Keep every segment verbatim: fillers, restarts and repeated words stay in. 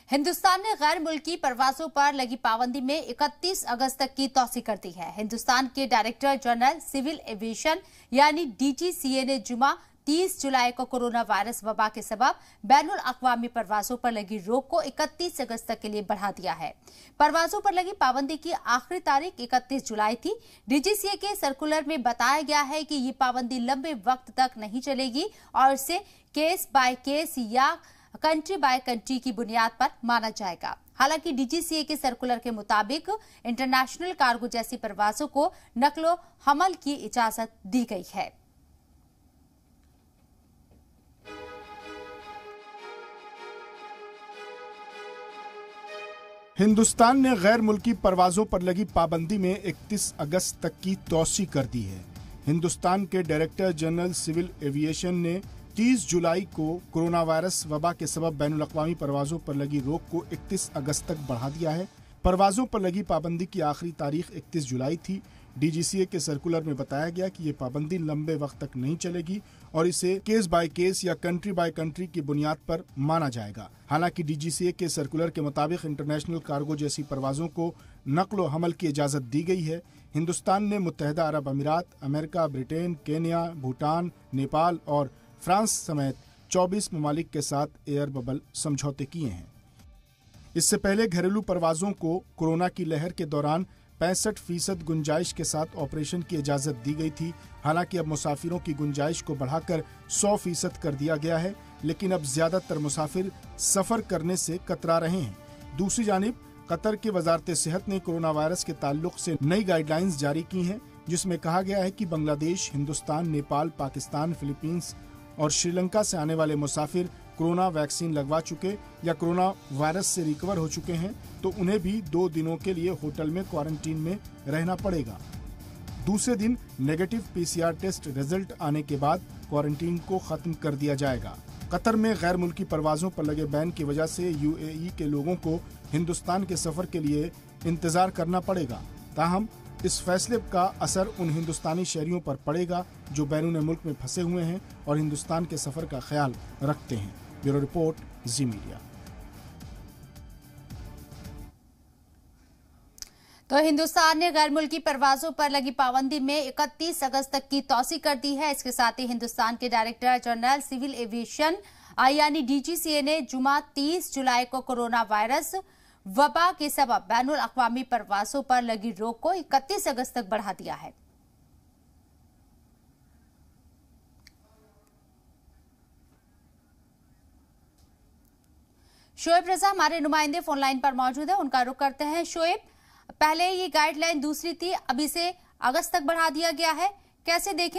हिंदुस्तान ने गैर मुल्की परवाजों पर लगी पाबंदी में इकतीस अगस्त तक की तौसी कर दी है। हिंदुस्तान के डायरेक्टर जनरल सिविल एविएशन यानी डी जी सी ए ने जुमा तीस जुलाई को कोरोना वायरस वबा के सबब बैनुल अक़वामी परवाजों पर लगी रोक को इकतीस अगस्त तक के लिए बढ़ा दिया है। परवाजों पर लगी पाबंदी की आखिरी तारीख इकतीस जुलाई थी। डी जी सी ए के सर्कुलर में बताया गया है कि ये पाबंदी लंबे वक्त तक नहीं चलेगी और इसे केस बाय केस या कंट्री बाय कंट्री की बुनियाद पर माना जाएगा। हालांकि डी जी सी ए के सर्कुलर के मुताबिक इंटरनेशनल कार्गो जैसी परवाजों को नकलो हमल की इजाजत दी गई है। हिंदुस्तान ने गैर मुल्की परवाजों पर लगी पाबंदी में इकतीस अगस्त तक की तौसी कर दी है। हिंदुस्तान के डायरेक्टर जनरल सिविल एविएशन ने तीस जुलाई को कोरोना वायरस वबा के सबब बैनुल अक़वामी परवाजों पर लगी रोक को इकतीस अगस्त तक बढ़ा दिया है। परवाजों पर लगी पाबंदी की आखिरी तारीख इकतीस जुलाई थी। डी जी सी ए के सर्कुलर में बताया गया कि ये पाबंदी लंबे वक्त तक नहीं चलेगी और इसे केस बाय केस या कंट्री बाय कंट्री की बुनियाद पर माना जाएगा। हालांकि डी जी सी ए के सर्कुलर के मुताबिक इंटरनेशनल कार्गो जैसी परवाजों को नकलो हमल की इजाजत दी गई है। हिंदुस्तान ने मुत्तहिदा अरब अमीरात, America, Britain, Kenya, Bhutan, Nepal और फ्रांस समेत चौबीस ममालिक के साथ एयर बबल समझौते किए हैं। इससे पहले घरेलू परवाजों को कोरोना की लहर के दौरान पैंसठ फीसद गुंजाइश के साथ ऑपरेशन की इजाजत दी गई थी। हालांकि अब मुसाफिरों की गुंजाइश को बढ़ाकर सौ फीसद कर दिया गया है, लेकिन अब ज्यादातर मुसाफिर सफर करने से कतरा रहे हैं। दूसरी जानिब कतर की वजारत सेहत ने कोरोना वायरस के ताल्लुक से नई गाइडलाइंस जारी की हैं, जिसमें कहा गया है कि बांग्लादेश, हिंदुस्तान, नेपाल, पाकिस्तान, फिलीपींस और श्रीलंका से आने वाले मुसाफिर कोरोना वैक्सीन लगवा चुके या कोरोना वायरस से रिकवर हो चुके हैं तो उन्हें भी दो दिनों के लिए होटल में क्वारंटीन में रहना पड़ेगा। दूसरे दिन negative P C R test result आने के बाद क्वारंटीन को खत्म कर दिया जाएगा। कतर में गैर मुल्की परवाजों पर लगे बैन की वजह से यू ए ई के लोगों को हिंदुस्तान के सफर के लिए इंतजार करना पड़ेगा। ताहम इस फैसले का असर उन हिंदुस्तानी शहरियों पर पड़ेगा जो बैरून मुल्क में फंसे हुए हैं और हिंदुस्तान के सफर का ख्याल रखते हैं। Bureau report, Zee media. तो हिंदुस्तान ने गैर मुल्की परवाजों पर लगी पाबंदी में इकतीस अगस्त तक की तौसी कर दी है। इसके साथ ही हिंदुस्तान के डायरेक्टर जनरल सिविल एविएशन यानी डी जी सी ए ने जुमा तीस जुलाई को कोरोना वायरस वबा के सबब बैनुल अक़वामी परवाजों पर लगी रोक को इकतीस अगस्त तक बढ़ा दिया है। शोएब रजा हमारे नुमाइंदे फोन लाइन पर मौजूद है, उनका रुख करते हैं। शोएब, पहले ये गाइडलाइन दूसरी थी, अब इसे अगस्त तक बढ़ा दिया गया है, कैसे देखें?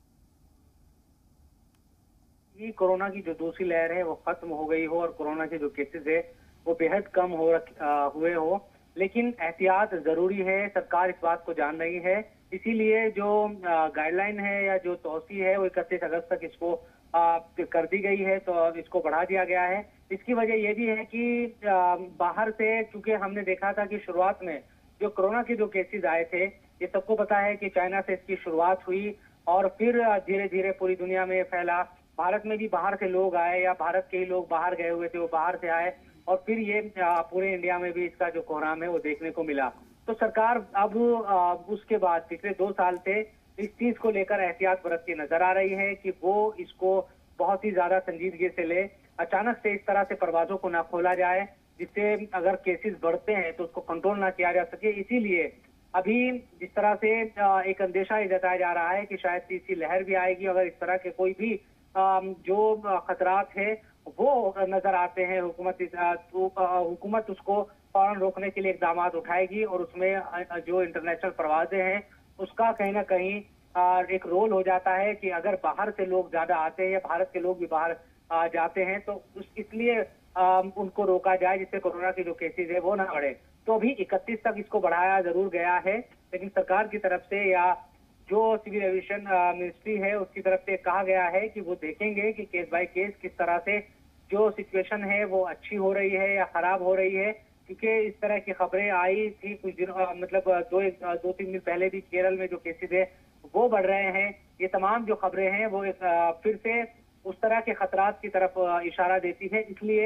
ये कोरोना की जो दूसरी लहर है वो खत्म हो गई हो और कोरोना के जो केसेस है वो बेहद कम हो आ, हुए हो, लेकिन एहतियात जरूरी है। सरकार इस बात को जान रही है, इसीलिए जो गाइडलाइन है या जो तौसी है वो इकतीस अगस्त तक इसको आ, कर दी गई है, तो अब इसको बढ़ा दिया गया है। इसकी वजह ये भी है कि आ, बाहर से, क्योंकि हमने देखा था कि शुरुआत में जो कोरोना के जो केसेस आए थे, ये सबको पता है कि चाइना से इसकी शुरुआत हुई और फिर धीरे धीरे पूरी दुनिया में फैला। भारत में भी बाहर से लोग आए या भारत के ही लोग बाहर गए हुए थे, वो बाहर से आए और फिर ये पूरे इंडिया में भी इसका जो कोहराम है वो देखने को मिला। तो सरकार अब उसके बाद पिछले दो साल से इस चीज को लेकर एहतियात बरतती नजर आ रही है कि वो इसको बहुत ही ज्यादा संजीदगी से ले। अचानक से इस तरह से परवाजों को ना खोला जाए जिससे अगर केसेस बढ़ते हैं तो उसको कंट्रोल ना किया जा सके। इसीलिए अभी जिस तरह से एक अंदेशा ये जताया जा रहा है कि शायद तीसरी लहर भी आएगी, अगर इस तरह के कोई भी जो खतरात है वो नजर आते हैं, हुकूमत हुकूमत उसको फौरन रोकने के लिए इकदाम उठाएगी और उसमें जो इंटरनेशनल परवाजें हैं उसका कहीं ना कहीं एक रोल हो जाता है कि अगर बाहर से लोग ज्यादा आते हैं या भारत के लोग भी बाहर जाते हैं तो इसलिए उनको रोका जाए जिससे कोरोना के जो केसेस है वो ना बढ़े। तो अभी इकतीस तक इसको बढ़ाया जरूर गया है, लेकिन सरकार की तरफ से या जो सिविल एविएशन मिनिस्ट्री है उसकी तरफ से कहा गया है कि वो देखेंगे कि केस बाय केस किस तरह से जो सिचुएशन है वो अच्छी हो रही है या खराब हो रही है। क्योंकि इस तरह की खबरें आई थी कुछ दिन, मतलब दो दो तीन दिन पहले भी केरल में जो केसेस है वो बढ़ रहे हैं। ये तमाम जो खबरें हैं वो एक फिर से उस तरह के खतरात की तरफ इशारा देती है। इसलिए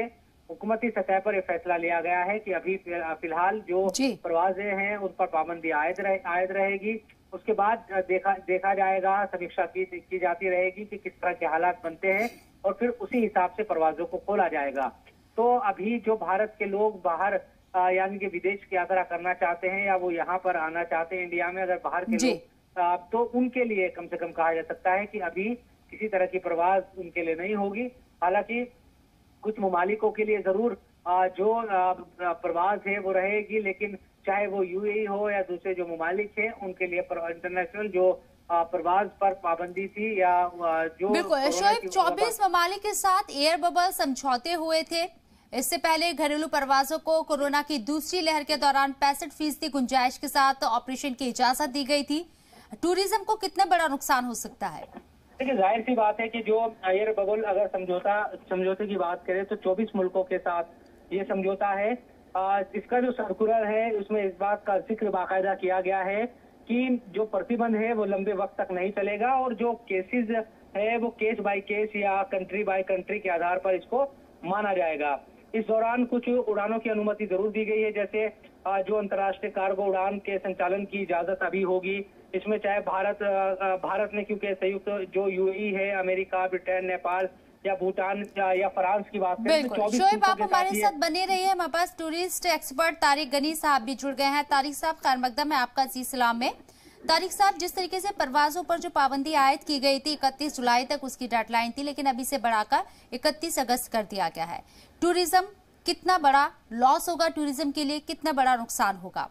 हुकूमती सतह पर यह फैसला लिया गया है कि अभी फिलहाल जो प्रवासें हैं उन पर पाबंदी आयद रहे, आयद रहेगी। उसके बाद देखा देखा जाएगा, समीक्षा की, की जाती रहेगी कि किस तरह के हालात बनते हैं और फिर उसी हिसाब से प्रवासों को खोला जाएगा। तो अभी जो भारत के लोग बाहर यानी कि विदेश की यात्रा करना चाहते हैं या वो यहाँ पर आना चाहते हैं इंडिया में, अगर बाहर के लोग, तो उनके लिए कम से कम कहा जा सकता है कि अभी किसी तरह की प्रवास उनके लिए नहीं होगी। हालांकि कुछ ममालिकों के लिए जरूर जो प्रवास है वो रहेगी, लेकिन चाहे वो यूएई हो या दूसरे जो ममालिक हैं उनके लिए इंटरनेशनल जो प्रवास पर पाबंदी थी या जो बिल्कुल शोएब, चौबीस ममालिक के साथ एयर बबल समझौते हुए थे। इससे पहले घरेलू प्रवासों को कोरोना की दूसरी लहर के दौरान पैंसठ फीसदी गुंजाइश के साथ ऑपरेशन की इजाजत दी गई थी। टूरिज्म को कितना बड़ा नुकसान हो सकता है? देखिए, जाहिर सी बात है कि जो एयर बबल अगर समझौता समझौते की बात करें तो चौबीस मुल्कों के साथ ये समझौता है। इसका जो सर्कुलर है उसमें इस बात का जिक्र बाकायदा किया गया है कि जो प्रतिबंध है वो लंबे वक्त तक नहीं चलेगा और जो केसेस है वो केस बाय केस या कंट्री बाय कंट्री के आधार पर इसको माना जाएगा। इस दौरान कुछ उड़ानों की अनुमति जरूर दी गई है, जैसे जो अंतर्राष्ट्रीय कार्गो उड़ान के संचालन की इजाजत अभी होगी। इसमें चाहे भारत भारत ने, क्योंकि संयुक्त जो यूएई है, अमेरिका, ब्रिटेन, नेपाल या भूटान या फ्रांस की बात करें तो शोएब, आप हमारे साथ बने रहिए। हमारे पास टूरिस्ट एक्सपर्ट तारिक गनी साहब भी जुड़ गए हैं। तारिक साहब, खैर मकदम है आपका जी सलाम में। तारिक साहब, जिस तरीके से परवाजों पर जो पाबंदी आयद की गई थी इकतीस जुलाई तक उसकी डेडलाइन थी, लेकिन अभी से बढ़ाकर इकतीस अगस्त कर दिया गया है। टूरिज्म कितना बड़ा लॉस होगा, टूरिज्म के लिए कितना बड़ा नुकसान होगा?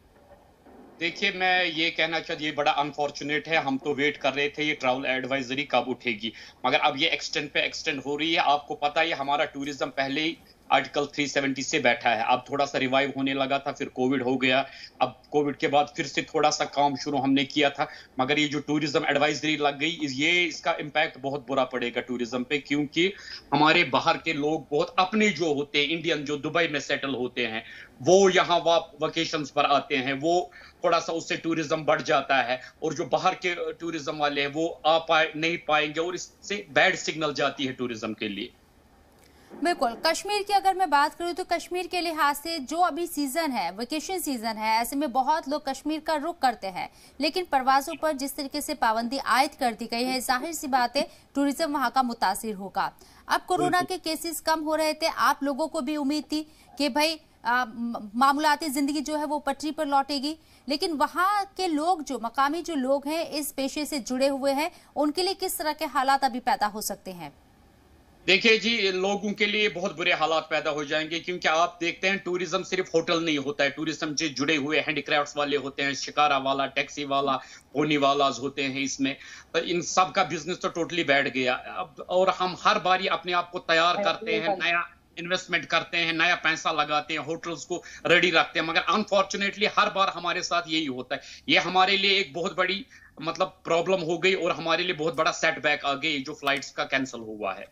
देखिए, मैं ये कहना चाहता, ये बड़ा अनफॉर्चुनेट है। हम तो वेट कर रहे थे ये ट्रैवल एडवाइजरी कब उठेगी, मगर अब ये एक्सटेंड पे एक्सटेंड हो रही है। आपको पता है हमारा टूरिज्म पहले ही आर्टिकल तीन सौ सत्तर से बैठा है, अब थोड़ा सा रिवाइव होने लगा था, फिर कोविड हो गया। अब कोविड के बाद फिर से थोड़ा सा काम शुरू हमने किया था, मगर ये जो टूरिज्म एडवाइजरी लग गई, ये इसका इम्पैक्ट बहुत बुरा पड़ेगा टूरिज्म पे, क्योंकि हमारे बाहर के लोग बहुत अपने जो होते हैं, इंडियन जो दुबई में सेटल होते हैं, वो यहाँ वकेशंस पर आते हैं, वो थोड़ा सा उससे टूरिज्म बढ़ जाता है, और जो बाहर के टूरिज्म वाले हैं वो आ पाए नहीं पाएंगे, और इससे बैड सिग्नल जाती है टूरिज्म के लिए। बिल्कुल। कश्मीर की अगर मैं बात करूं तो कश्मीर के लिहाज से जो अभी सीजन है, वेकेशन सीजन है, ऐसे में बहुत लोग कश्मीर का रुख करते हैं, लेकिन प्रवासों पर जिस तरीके से पाबंदी आयद कर दी गई है, जाहिर सी बात है टूरिज्म वहां का मुतासिर होगा। अब कोरोना के केसेस कम हो रहे थे, आप लोगों को भी उम्मीद थी कि भाई मामूलाती जिंदगी जो है वो पटरी पर लौटेगी, लेकिन वहां के लोग, जो मकामी जो लोग हैं, इस पेशे से जुड़े हुए हैं, उनके लिए किस तरह के हालात अभी पैदा हो सकते हैं? देखिए जी, लोगों के लिए बहुत बुरे हालात पैदा हो जाएंगे, क्योंकि आप देखते हैं टूरिज्म सिर्फ होटल नहीं होता है, टूरिज्म से जुड़े हुए हैंडीक्राफ्ट्स वाले होते हैं, शिकारा वाला, टैक्सी वाला, पोनी वाला होते हैं, इसमें तो इन सब का बिजनेस तो टोटली बैठ गया। अब और हम हर बारी अपने आप को तैयार करते हैं, नया इन्वेस्टमेंट करते हैं, नया पैसा लगाते हैं, होटल्स को रेडी रखते हैं, मगर अनफॉर्चुनेटली हर बार हमारे साथ यही होता है। ये हमारे लिए एक बहुत बड़ी मतलब प्रॉब्लम हो गई और हमारे लिए बहुत बड़ा सेटबैक आ गई जो फ्लाइट्स का कैंसिल हुआ है।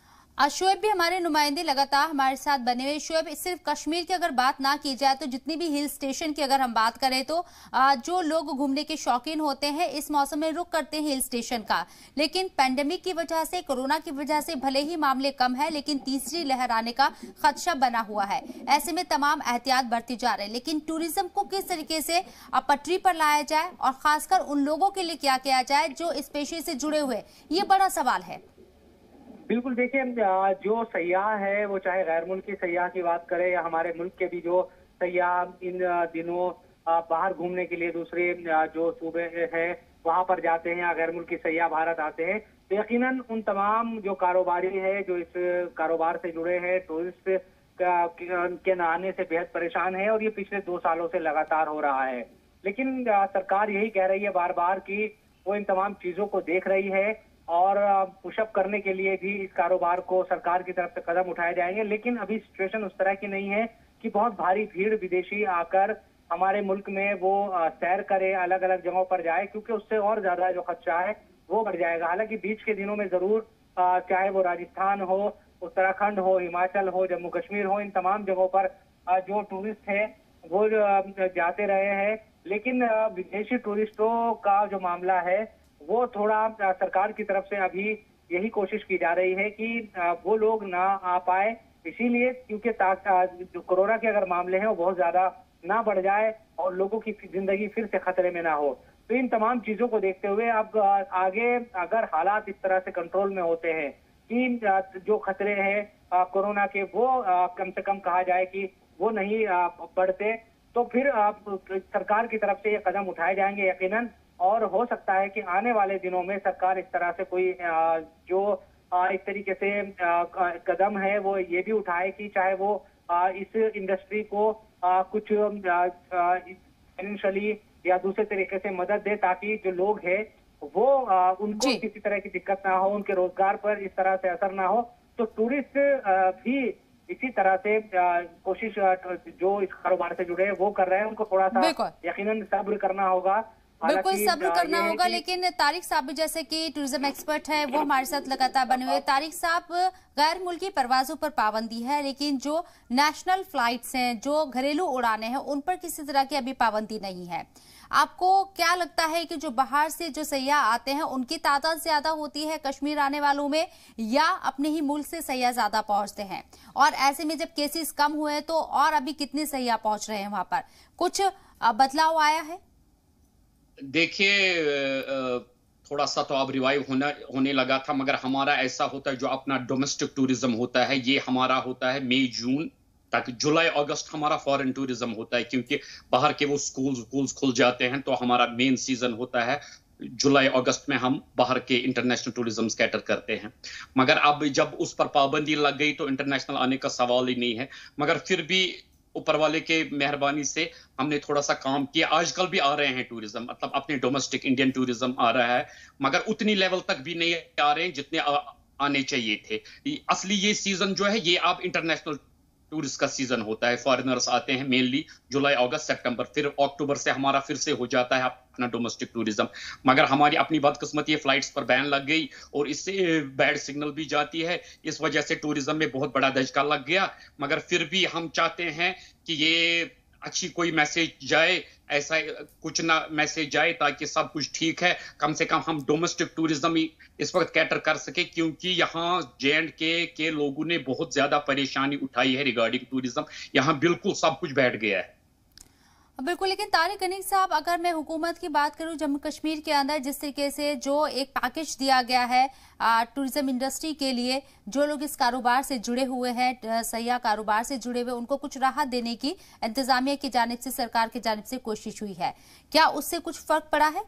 शोएब भी हमारे नुमाइंदे लगातार हमारे साथ बने हुए। शोएब, सिर्फ कश्मीर की अगर बात ना की जाए तो जितनी भी हिल स्टेशन की अगर हम बात करें तो जो लोग घूमने के शौकीन होते हैं इस मौसम में रुक करते हैं हिल स्टेशन का, लेकिन पैंडेमिक की वजह से, कोरोना की वजह से भले ही मामले कम है, लेकिन तीसरी लहर आने का खदशा बना हुआ है। ऐसे में तमाम एहतियात बरती जा रहे हैं, लेकिन टूरिज्म को किस तरीके से पटरी पर लाया जाए और खासकर उन लोगों के लिए क्या किया जाए जो इस पेशे से जुड़े हुए, ये बड़ा सवाल है। बिल्कुल, देखिए, जो सयाह है वो चाहे गैर मुल्की सयाह की बात करें या हमारे मुल्क के भी जो सयाह इन दिनों बाहर घूमने के लिए दूसरे जो सूबे हैं वहां पर जाते हैं या गैर मुल्की सयाह भारत आते हैं, तो यकीनन उन तमाम जो कारोबारी है जो इस कारोबार से जुड़े हैं, टूरिस्ट के न आने से बेहद परेशान है, और ये पिछले दो सालों से लगातार हो रहा है। लेकिन सरकार यही कह रही है बार बार कि वो इन तमाम चीजों को देख रही है और पुशअप करने के लिए भी इस कारोबार को सरकार की तरफ से कदम उठाए जाएंगे, लेकिन अभी सिचुएशन उस तरह की नहीं है कि बहुत भारी भीड़ विदेशी आकर हमारे मुल्क में वो सैर करे, अलग अलग जगहों पर जाए, क्योंकि उससे और ज्यादा जो खर्चा है वो बढ़ जाएगा। हालांकि बीच के दिनों में जरूर चाहे वो राजस्थान हो, उत्तराखंड हो, हिमाचल हो, जम्मू कश्मीर हो, इन तमाम जगहों पर जो टूरिस्ट है वो जाते रहे हैं, लेकिन विदेशी टूरिस्टों का जो मामला है वो थोड़ा सरकार की तरफ से अभी यही कोशिश की जा रही है कि वो लोग ना आ पाए इसीलिए क्योंकि जो कोरोना के अगर मामले हैं वो बहुत ज्यादा ना बढ़ जाए और लोगों की जिंदगी फिर से खतरे में ना हो। तो इन तमाम चीजों को देखते हुए अब आगे अगर हालात इस तरह से कंट्रोल में होते हैं कि जो खतरे हैं कोरोना के वो कम से कम कहा जाए कि वो नहीं बढ़ते, तो फिर सरकार की तरफ से ये कदम उठाए जाएंगे यकीनन। और हो सकता है कि आने वाले दिनों में सरकार इस तरह से कोई जो एक तरीके से कदम है वो ये भी उठाए कि चाहे वो इस इंडस्ट्री को कुछ फाइनेंशियली या दूसरे तरीके से मदद दे, ताकि जो लोग हैं वो उनको किसी तरह की दिक्कत ना हो, उनके रोजगार पर इस तरह से असर ना हो। तो टूरिस्ट भी इसी तरह से कोशिश जो इस कारोबार से जुड़े हैं वो कर रहे हैं, उनको थोड़ा सा यकीनन सब्र करना होगा। बिल्कुल सब्र करना होगा, लेकिन तारिक साहब जैसे कि टूरिज्म एक्सपर्ट है वो हमारे साथ लगातार बने हुए। तारिक साहब, गैर मुल्की परवाजों पर पाबंदी है, लेकिन जो नेशनल फ्लाइट्स हैं, जो घरेलू उड़ानें हैं, उन पर किसी तरह की अभी पाबंदी नहीं है। आपको क्या लगता है कि जो बाहर से जो सयाह आते हैं उनकी तादाद ज्यादा होती है कश्मीर आने वालों में, या अपने ही मुल्क से सयाह ज्यादा पहुंचते हैं? और ऐसे में जब केसेस कम हुए तो और अभी कितने सयाह पहुंच रहे हैं वहां पर? कुछ बदलाव आया है? देखिए, थोड़ा सा तो अब रिवाइव होना होने लगा था, मगर हमारा ऐसा होता है जो अपना डोमेस्टिक टूरिज्म होता है ये हमारा होता है मई जून तक। जुलाई अगस्त हमारा फॉरेन टूरिज्म होता है, क्योंकि बाहर के वो स्कूल स्कूल्स खुल जाते हैं, तो हमारा मेन सीजन होता है जुलाई अगस्त में हम बाहर के इंटरनेशनल टूरिज्म कैटर करते हैं। मगर अब जब उस पर पाबंदी लग गई तो इंटरनेशनल आने का सवाल ही नहीं है। मगर फिर भी ऊपर वाले के मेहरबानी से हमने थोड़ा सा काम किया। आजकल भी आ रहे हैं टूरिज्म, मतलब अपने डोमेस्टिक इंडियन टूरिज्म आ रहा है, मगर उतनी लेवल तक भी नहीं आ रहे हैं जितने आ, आने चाहिए थे। असली ये सीजन जो है ये अब इंटरनेशनल टूरिस्ट का सीजन होता है। फॉरेनर्स आते हैं मेनली जुलाई अगस्त सितंबर, फिर अक्टूबर से हमारा फिर से हो जाता है अपना डोमेस्टिक टूरिज्म। मगर हमारी अपनी बदकिस्मती, ये फ्लाइट्स पर बैन लग गई और इससे बैड सिग्नल भी जाती है, इस वजह से टूरिज्म में बहुत बड़ा धचका लग गया। मगर फिर भी हम चाहते हैं कि ये अच्छी कोई मैसेज जाए, ऐसा कुछ ना मैसेज जाए ताकि सब कुछ ठीक है। कम से कम हम डोमेस्टिक टूरिज्म ही इस वक्त कैटर कर सके, क्योंकि यहाँ जे एंड के के लोगों ने बहुत ज्यादा परेशानी उठाई है रिगार्डिंग टूरिज्म। यहाँ बिल्कुल सब कुछ बैठ गया है। बिल्कुल, लेकिन तारिक अनीक साहब, अगर मैं हुकूमत की बात करूं, जम्मू कश्मीर के अंदर जिस तरीके से जो एक पैकेज दिया गया है टूरिज्म इंडस्ट्री के लिए, जो लोग इस कारोबार से जुड़े हुए हैं, सयाह कारोबार से जुड़े हुए, उनको कुछ राहत देने की इंतजामिया की जानिब से, सरकार की जानिब से कोशिश हुई है, क्या उससे कुछ फर्क पड़ा है?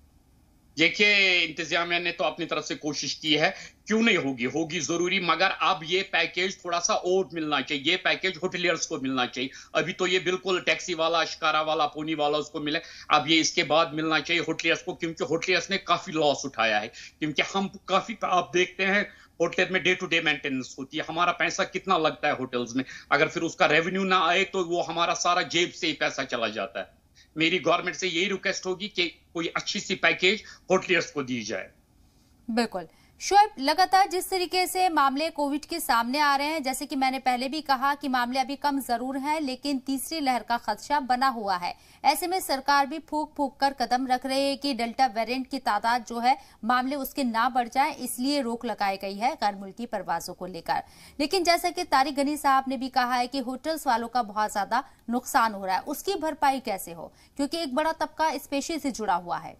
देखिए, इंतजामिया ने तो अपनी तरफ से कोशिश की है, क्यों नहीं होगी, होगी जरूरी। मगर अब ये पैकेज थोड़ा सा और मिलना चाहिए, ये पैकेज होटलियर्स को मिलना चाहिए। अभी तो ये बिल्कुल टैक्सी वाला, शिकारा वाला, पोनी वाला उसको मिले, अब ये इसके बाद मिलना चाहिए होटलियर्स को, क्योंकि होटलियर्स ने काफी लॉस उठाया है। क्योंकि हम काफी, आप देखते हैं होटल में डे टू डे मेंटेनेंस होती है, हमारा पैसा कितना लगता है होटल्स में, अगर फिर उसका रेवेन्यू ना आए तो वो हमारा सारा जेब से ही पैसा चला जाता है। मेरी गवर्नमेंट से यही रिक्वेस्ट होगी कि कोई अच्छी सी पैकेज होटलियर्स को दी जाए। बिल्कुल शोएब, लगातार जिस तरीके से मामले कोविड के सामने आ रहे हैं, जैसे कि मैंने पहले भी कहा कि मामले अभी कम जरूर हैं, लेकिन तीसरी लहर का खदशा बना हुआ है। ऐसे में सरकार भी फूक फूक कर कदम रख रही है कि डेल्टा वेरिएंट की तादाद जो है, मामले उसके ना बढ़ जाए, इसलिए रोक लगाई गई है गैर मुल्की परवाजों को लेकर। लेकिन जैसा कि तारिक गनी साहब ने भी कहा है कि होटल्स वालों का बहुत ज्यादा नुकसान हो रहा है, उसकी भरपाई कैसे हो, क्योंकि एक बड़ा तबका इस पेशे से जुड़ा हुआ है।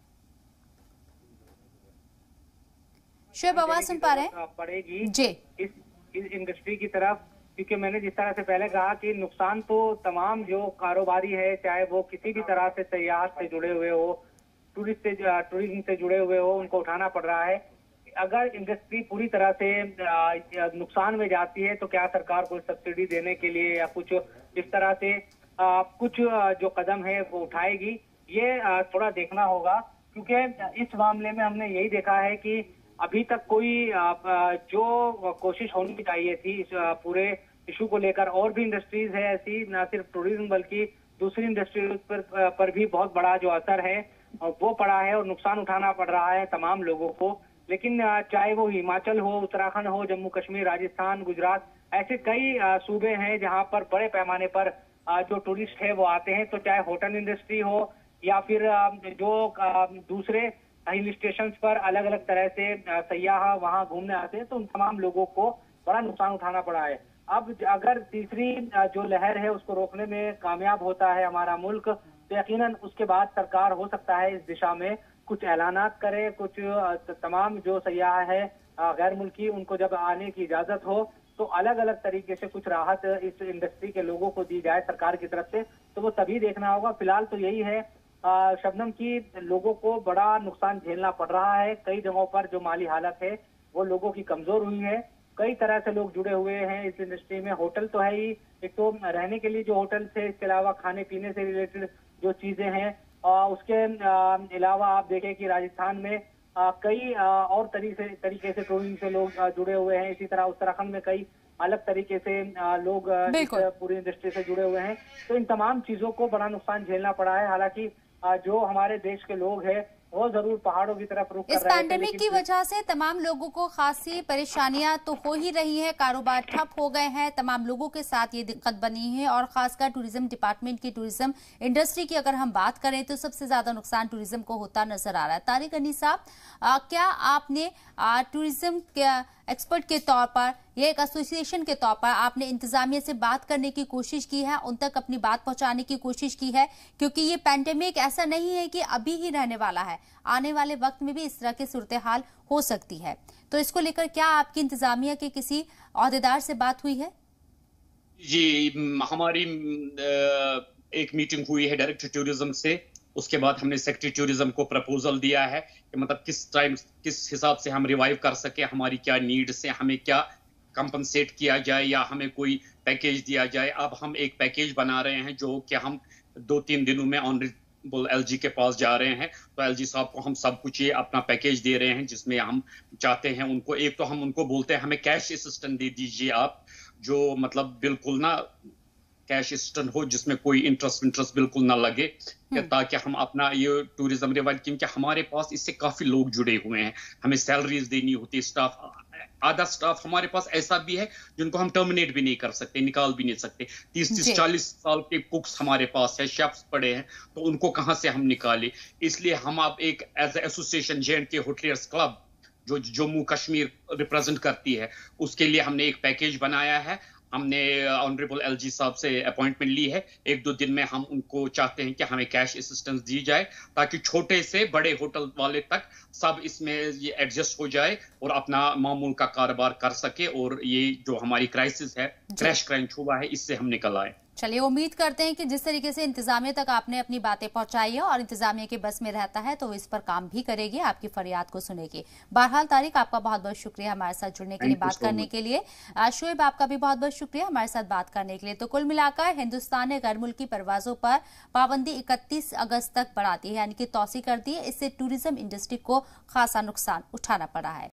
शोएब, आवाज सुन पा रहे हैं? पड़ेगी जी इस, इस इंडस्ट्री की तरफ, क्योंकि मैंने जिस तरह से पहले कहा कि नुकसान तो तमाम जो कारोबारी है, चाहे वो किसी भी तरह से सयाहत से जुड़े हुए हो, टूरिस्ट से टूरिज्म से जुड़े हुए हो, उनको उठाना पड़ रहा है। अगर इंडस्ट्री पूरी तरह से नुकसान में जाती है तो क्या सरकार को सब्सिडी देने के लिए या कुछ इस तरह से आ, कुछ जो कदम है वो उठाएगी, ये आ, थोड़ा देखना होगा। क्योंकि इस मामले में हमने यही देखा है कि अभी तक कोई जो कोशिश होनी चाहिए थी इस पूरे इशू को लेकर, और भी इंडस्ट्रीज है ऐसी, ना सिर्फ टूरिज्म बल्कि दूसरी इंडस्ट्रीज पर पर भी बहुत बड़ा जो असर है वो पड़ा है और नुकसान उठाना पड़ रहा है तमाम लोगों को। लेकिन चाहे वो हिमाचल हो, उत्तराखंड हो, जम्मू कश्मीर, राजस्थान, गुजरात, ऐसे कई सूबे हैं जहां पर बड़े पैमाने पर जो टूरिस्ट है वो आते हैं। तो चाहे होटल इंडस्ट्री हो या फिर जो दूसरे हिल स्टेशन पर अलग अलग तरह से सयाह वहां घूमने आते हैं, तो उन तमाम लोगों को बड़ा नुकसान उठाना पड़ा है। अब अगर तीसरी जो लहर है उसको रोकने में कामयाब होता है हमारा मुल्क, तो यकीनन उसके बाद सरकार हो सकता है इस दिशा में कुछ ऐलानात करे, कुछ तमाम जो सयाह है गैर मुल्की उनको जब आने की इजाजत हो तो अलग अलग तरीके से कुछ राहत इस इंडस्ट्री के लोगों को दी जाए सरकार की तरफ से, तो वो तभी देखना होगा। फिलहाल तो यही है शबनम की लोगों को बड़ा नुकसान झेलना पड़ रहा है। कई जगहों पर जो माली हालत है वो लोगों की कमजोर हुई है। कई तरह से लोग जुड़े हुए हैं इस इंडस्ट्री में। होटल तो है ही, एक तो रहने के लिए जो होटल है, इसके अलावा खाने पीने से रिलेटेड जो चीजें हैं, उसके अलावा आप देखें कि राजस्थान में कई और तरीके से से टूरिज्म से लोग जुड़े हुए हैं। इसी तरह उत्तराखंड में कई अलग तरीके से लोग पूरी इंडस्ट्री से जुड़े हुए हैं। तो इन तमाम चीजों को बड़ा नुकसान झेलना पड़ा है। हालांकि जो हमारे देश के लोग हैं वो जरूर पहाड़ों की तरफ रुख कर रहे हैं। इस पैंडेमिक की वजह से तमाम लोगों को खासी परेशानियां तो हो ही रही है, कारोबार ठप हो गए हैं, तमाम लोगों के साथ ये दिक्कत बनी है और खासकर टूरिज्म डिपार्टमेंट की, टूरिज्म इंडस्ट्री की अगर हम बात करें तो सबसे ज्यादा नुकसान टूरिज्म को होता नजर आ रहा है। तारिक अनीस साहब, क्या आपने टूरिज्म के एक्सपर्ट के तौर पर या एक एसोसिएशन के तौर पर आपने इंतजामिया से बात करने की कोशिश की है, उन तक अपनी बात पहुंचाने की कोशिश की है? क्योंकि ये पैंडेमिक ऐसा नहीं है कि अभी ही रहने वाला है, आने वाले वक्त में भी इस तरह की सूरत हाल हो सकती है। तो इसको लेकर क्या आपकी इंतजामिया के किसी ओहदेदार से बात हुई है? जी, हमारी एक मीटिंग हुई है डायरेक्टर टूरिज्म से। उसके बाद हमने सेक्रेटरी टूरिज्म को प्रपोजल दिया है कि मतलब किस टाइम किस हिसाब से हम रिवाइव कर सके, हमारी क्या नीड्स है, हमें क्या कंपनसेट किया जाए या हमें कोई पैकेज दिया जाए। अब हम एक पैकेज बना रहे हैं जो कि हम दो तीन दिनों में ऑनरेबल एलजी के पास जा रहे हैं। तो एलजी साहब को हम सब कुछ ये अपना पैकेज दे रहे हैं जिसमें हम चाहते हैं उनको, एक तो हम उनको बोलते हैं हमें कैश असिस्टेंस दे दीजिए आप, जो मतलब बिल्कुल ना कैश असिस्टेंस हो जिसमें कोई इंटरेस्ट इंटरेस्ट बिल्कुल ना लगे, ताकि हम अपना ये टूरिज्म रिवाइव, क्योंकि हमारे पास इससे काफी लोग जुड़े हुए हैं, हमें सैलरीज देनी होती है, स्टाफ आधा स्टाफ हमारे पास ऐसा भी है जिनको हम टर्मिनेट भी नहीं कर सकते, निकाल भी नहीं सकते। तीस तीस चालीस साल के कुक्स हमारे पास है, शेफ्स पड़े हैं, तो उनको कहां से हम निकाले। इसलिए हम आप एक एज association J and K hoteliers club Jammu Kashmir Kashmir represent करती है, उसके लिए हमने एक पैकेज बनाया है। हमने ऑनरेबल एलजी साहब से अपॉइंटमेंट ली है। एक दो दिन में हम उनको चाहते हैं कि हमें कैश असिस्टेंस दी जाए ताकि छोटे से बड़े होटल वाले तक सब इसमें ये एडजस्ट हो जाए और अपना मामूल का कारोबार कर सके और ये जो हमारी क्राइसिस है, क्रैश क्रंच हुआ है, इससे हम निकल आए। चलिए, उम्मीद करते हैं कि जिस तरीके से इंतजामिया तक आपने अपनी बातें पहुंचाई है और इंतजामिया के बस में रहता है तो इस पर काम भी करेगी, आपकी फरियाद को सुनेगी। बहरहाल तारिक, आपका बहुत बहुत शुक्रिया हमारे साथ जुड़ने के लिए, बात करने के लिए। शोएब, आपका भी बहुत बहुत शुक्रिया हमारे साथ बात करने के लिए। तो कुल मिलाकर हिंदुस्तान ने गैर मुल्की परवाजों पर पाबंदी इकतीस अगस्त तक बढ़ा दी है, यानी कि तौसी कर दी है। इससे टूरिज्म इंडस्ट्री को खासा नुकसान उठाना पड़ा है।